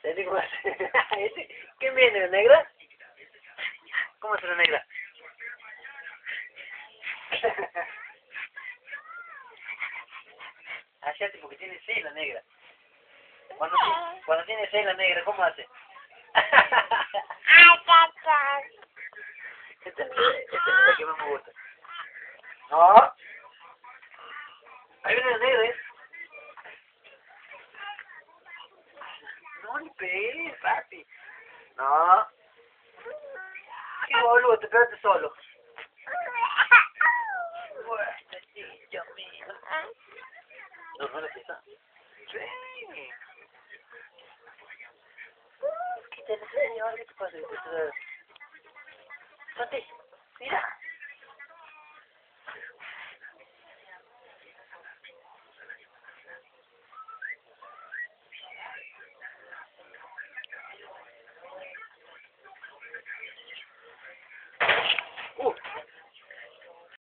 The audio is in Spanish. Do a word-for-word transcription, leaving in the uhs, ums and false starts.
Te digo, ¿ese? ¿Qué viene, negra? ¿Cómo es la negra? Hacete porque tiene seis la negra. Cuando, cuando tiene seis la negra, ¿cómo hace? Esta, esta es la que más me gusta. No. Ahí viene la negra, ¿eh? No le pegues, papi. No. Qué boludo, te pegaste solo. Bueno, Dios mío. ¿No, no le pesa? Sí. ¿Qué te enseño? ¿Qué te pasa? Santi, mira.